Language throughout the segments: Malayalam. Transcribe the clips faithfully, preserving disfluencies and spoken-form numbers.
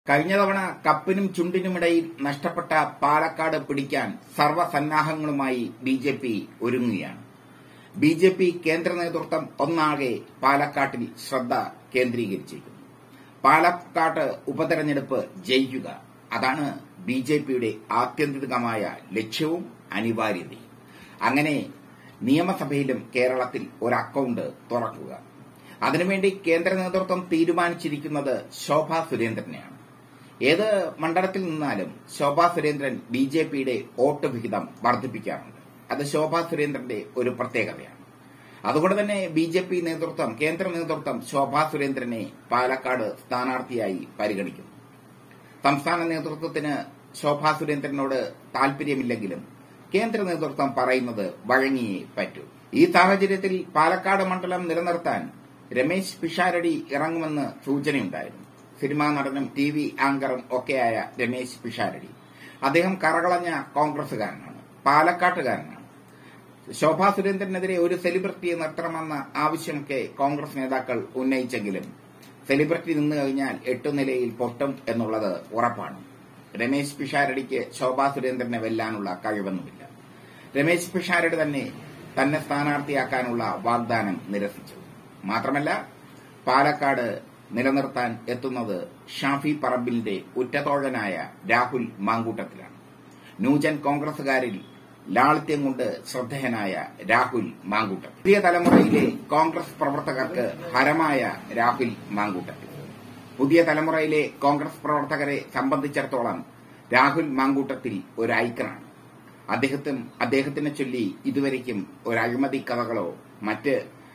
കഴിഞ്ഞ തവണ കപ്പിനും ചുണ്ടിനുമിടയിൽ നഷ്ടപ്പെട്ട പാലക്കാട് പിടിക്കാൻ സർവ്വസന്നാഹങ്ങളുമായി ബി ജെ പി ഒരുങ്ങുകയാണ്. ബി ജെ പി കേന്ദ്ര നേതൃത്വം ഒന്നാകെ പാലക്കാട്ടിൽ ശ്രദ്ധ കേന്ദ്രീകരിച്ചിരിക്കുന്നു. പാലക്കാട് ഉപതെരഞ്ഞെടുപ്പ് ജയിക്കുക, അതാണ് ബി ജെ പിയുടെ ആത്യന്തികമായ ലക്ഷ്യവും അനിവാര്യതയും. അങ്ങനെ നിയമസഭയിലും കേരളത്തിൽ ഒരു അക്കൌണ്ട് തുറക്കുക. അതിനുവേണ്ടി കേന്ദ്ര നേതൃത്വം തീരുമാനിച്ചിരിക്കുന്നത് ശോഭാ സുരേന്ദ്രനെയാണ്. ഏത് മണ്ഡലത്തിൽ നിന്നാലും ശോഭാ സുരേന്ദ്രൻ ബി ജെ പിയുടെ വോട്ട് വിഹിതം വർദ്ധിപ്പിക്കാറുണ്ട്. അത് ശോഭാ സുരേന്ദ്രന്റെ ഒരു പ്രത്യേകതയാണ്. അതുകൊണ്ട് തന്നെ ബി ജെ പി നേതൃത്വം, കേന്ദ്ര നേതൃത്വം ശോഭാ സുരേന്ദ്രനെ പാലക്കാട് സ്ഥാനാർത്ഥിയായി പരിഗണിക്കുന്നു. സംസ്ഥാന നേതൃത്വത്തിന് ശോഭാ സുരേന്ദ്രനോട് താൽപര്യമില്ലെങ്കിലും കേന്ദ്ര നേതൃത്വം പറയുന്നത് വഴങ്ങിയേ പറ്റൂ. ഈ സാഹചര്യത്തിൽ പാലക്കാട് മണ്ഡലം നിലനിർത്താൻ രമേശ് പിഷാരടി ഇറങ്ങുമെന്ന് സൂചനയുണ്ടായിരുന്നു. സിനിമാ നടനും ടി വി ആങ്കറും ഒക്കെയായ രമേശ് പിഷാരടി, അദ്ദേഹം കറകളഞ്ഞ കോൺഗ്രസുകാരനാണ്, പാലക്കാട്ടുകാരനാണ്. ശോഭാ സുരേന്ദ്രനെതിരെ ഒരു സെലിബ്രിറ്റിയെ നിർത്തണമെന്ന ആവശ്യമൊക്കെ കോൺഗ്രസ് നേതാക്കൾ ഉന്നയിച്ചെങ്കിലും സെലിബ്രിറ്റി നിന്നു കഴിഞ്ഞാൽ എട്ടുനിലയിൽ പൊട്ടും എന്നുള്ളത് ഉറപ്പാണ്. രമേശ് പിഷാരടിക്ക് ശോഭാ സുരേന്ദ്രനെ വെല്ലാനുള്ള കഴിവൊന്നുമില്ല. രമേശ് പിഷാരടി തന്നെ തന്നെ സ്ഥാനാർത്ഥിയാക്കാനുള്ള വാഗ്ദാനം നിരസിച്ചു. മാത്രമല്ല, പാലക്കാട് നിലനിർത്താൻ എത്തുന്നത് ഷാഫി പറമ്പിലിന്റെ ഉറ്റതോഴനായ രാഹുൽ മാങ്കൂട്ടത്തിലാണ്. ന്യൂജൻ കോൺഗ്രസുകാരിൽ ലാളിത്യം കൊണ്ട് ശ്രദ്ധേയനായ രാഹുൽ മാങ്കൂട്ടത്തിൽ. പുതിയ തലമുറയിലെ കോൺഗ്രസ് പ്രവർത്തകർക്ക് ഹരമായ രാഹുൽ മാങ്കൂട്ടത്തിൽ. പുതിയ തലമുറയിലെ കോൺഗ്രസ് പ്രവർത്തകരെ സംബന്ധിച്ചിടത്തോളം രാഹുൽ മാങ്കൂട്ടത്തിൽ ഒരു ഐക്കണാണ്. അദ്ദേഹത്തിന് അദ്ദേഹത്തിനെ ചൊല്ലി ഇതുവരയ്ക്കും ഒരു അഴിമതി കഥകളോ മറ്റ്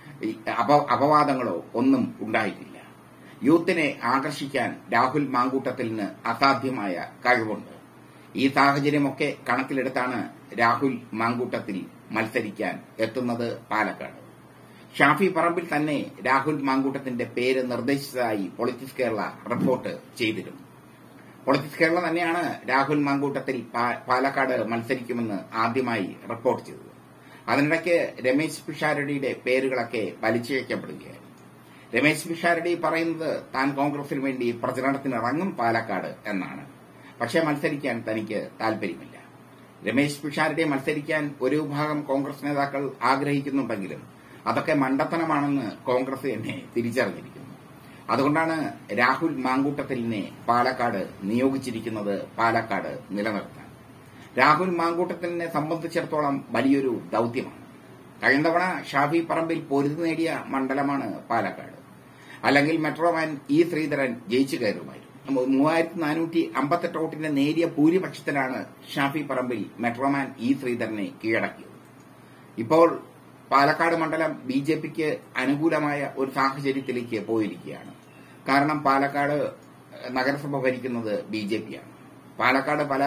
അപവാദങ്ങളോ ഒന്നും ഉണ്ടായിട്ടില്ല. യൂത്തിനെ ആകർഷിക്കാൻ രാഹുൽ മാങ്കൂട്ടത്തിന് അസാധ്യമായ കഴിവുണ്ട്. ഈ സാഹചര്യമൊക്കെ കണക്കിലെടുത്താണ് രാഹുൽ മാങ്കൂട്ടത്തിൽ മത്സരിക്കാൻ എത്തുന്നത് പാലക്കാട്. ഷാഫി പറമ്പിൽ തന്നെ രാഹുൽ മാങ്കൂട്ടത്തിന്റെ പേര് നിർദ്ദേശിച്ചതായി പൊളിറ്റിക്സ് കേരള റിപ്പോർട്ട് ചെയ്തിരുന്നു. പൊളിറ്റിക്സ് കേരള തന്നെയാണ് രാഹുൽ മാങ്കൂട്ടത്തിൽ പാലക്കാട് മത്സരിക്കുമെന്ന് ആദ്യമായി റിപ്പോർട്ട് ചെയ്തത്. അതിനിടയ്ക്ക് രമേശ് പിഷാരടിയുടെ പേരുകളൊക്കെ വലിച്ചിഴക്കപ്പെടുകയായിരുന്നു. രമേശ് പിഷാരടി പറയുന്നത് താൻ കോൺഗ്രസിന് വേണ്ടി പ്രചരണത്തിനിറങ്ങും പാലക്കാട് എന്നാണ്. പക്ഷേ മത്സരിക്കാൻ തനിക്ക് താൽപര്യമില്ല. രമേശ് പിഷാരടി മത്സരിക്കാൻ ഒരു വിഭാഗം കോൺഗ്രസ് നേതാക്കൾ ആഗ്രഹിക്കുന്നുണ്ടെങ്കിലും അതൊക്കെ മണ്ടത്തനമാണെന്ന് കോൺഗ്രസ് തന്നെ തിരിച്ചറിഞ്ഞിരിക്കുന്നു. അതുകൊണ്ടാണ് രാഹുൽ മാങ്കൂട്ടത്തിലിനെ പാലക്കാട് നിയോഗിച്ചിരിക്കുന്നത്, പാലക്കാട് നിലനിർത്താൻ. രാഹുൽ മാങ്കൂട്ടത്തിലിനെ സംബന്ധിച്ചിടത്തോളം വലിയൊരു ദൌത്യമാണ്. കഴിഞ്ഞ തവണ ഷാഫി പറമ്പിൽ പൊരുതി നേടിയ മണ്ഡലമാണ് പാലക്കാട്. അല്ലെങ്കിൽ മെട്രോമാൻ ഇ ശ്രീധരൻ ജയിച്ചു കയറുമായിരുന്നു. മൂവായിരത്തി നാനൂറ്റി അമ്പത്തെട്ട് വോട്ടിന്റെ നേരിയ ഭൂരിപക്ഷത്തിലാണ് ഷാഫി പറമ്പിൽ മെട്രോമാൻ ഇ ശ്രീധരനെ കീഴടക്കിയത്. ഇപ്പോൾ പാലക്കാട് മണ്ഡലം ബി ജെ പിക്ക് അനുകൂലമായ ഒരു സാഹചര്യത്തിലേക്ക് പോയിരിക്കുകയാണ്. കാരണം പാലക്കാട് നഗരസഭ ഭരിക്കുന്നത് ബി ജെ പിയാണ്. പാലക്കാട് പല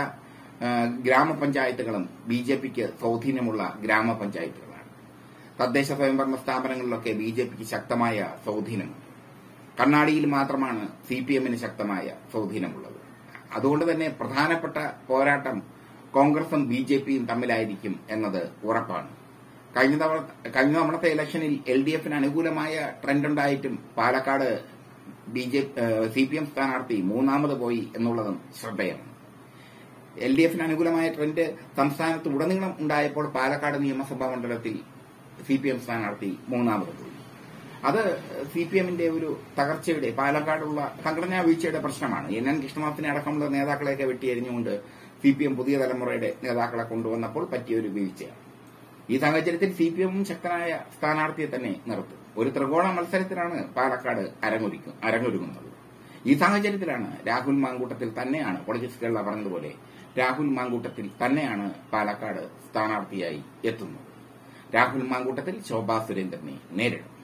ഗ്രാമപഞ്ചായത്തുകളും ബി ജെ പിക്ക് സ്വാധീനമുള്ള ഗ്രാമപഞ്ചായത്തുകളാണ്. തദ്ദേശ സ്വയംഭരണ സ്ഥാപനങ്ങളിലൊക്കെ ബി ജെ പിക്ക് ശക്തമായ സ്വാധീനമുണ്ട്. കണ്ണാടിയിൽ മാത്രമാണ് സി പി എമ്മിന് ശക്തമായ സ്വാധീനമുള്ളത്. അതുകൊണ്ട് തന്നെ പ്രധാനപ്പെട്ട പോരാട്ടം കോൺഗ്രസും ബി ജെ പിയും തമ്മിലായിരിക്കും എന്നത് ഉറപ്പാണ്. കഴിഞ്ഞ തവണ കഴിഞ്ഞ തവണത്തെ ഇലക്ഷനിൽ എൽ ഡി എഫിന് അനുകൂലമായ ട്രെൻഡുണ്ടായിട്ടും Palakkad B J C P M സ്ഥാനാർത്ഥി മൂന്നാമത് പോയി എന്നുള്ളതും ശ്രദ്ധേയമാണ്. എൽ ഡി എഫിന് അനുകൂലമായ ട്രെൻഡ് സംസ്ഥാനത്ത് ഉടനീളം ഉണ്ടായപ്പോൾ പാലക്കാട് നിയമസഭാ മണ്ഡലത്തിൽ സി പി എം സ്ഥാനാർത്ഥി മൂന്നാമത് പോയി. അത് സി പി എമ്മിന്റെ ഒരു തകർച്ചയുടെ, പാലക്കാടുള്ള സംഘടനാ വീഴ്ചയുടെ പ്രശ്നമാണ്. എൻ എൻ കൃഷ്ണദാസിനെ അടക്കമുള്ള നേതാക്കളെയൊക്കെ വെട്ടിയെരിഞ്ഞുകൊണ്ട് സി പി എം പുതിയ തലമുറയുടെ നേതാക്കളെ കൊണ്ടുവന്നപ്പോൾ പറ്റിയൊരു വീഴ്ചയാണ്. ഈ സാഹചര്യത്തിൽ സി പി എമ്മും ശക്തനായ സ്ഥാനാർത്ഥിയെ തന്നെ നിർത്തും. ഒരു ത്രികോണ മത്സരത്തിലാണ് പാലക്കാട് അരങ്ങൊരുക്കും അരങ്ങൊരുങ്ങുന്നത്. ഈ സാഹചര്യത്തിലാണ് രാഹുൽ മാങ്കൂട്ടത്തിൽ തന്നെയാണ്, പൊളിറ്റിക്സ് കേരള പറഞ്ഞതുപോലെ രാഹുൽ മാങ്കൂട്ടത്തിൽ തന്നെയാണ് പാലക്കാട് സ്ഥാനാർത്ഥിയായി എത്തുന്നത്. രാഹുൽ മാങ്കൂട്ടത്തിൽ ശോഭാ സുരേന്ദ്രനെ നേരിടും.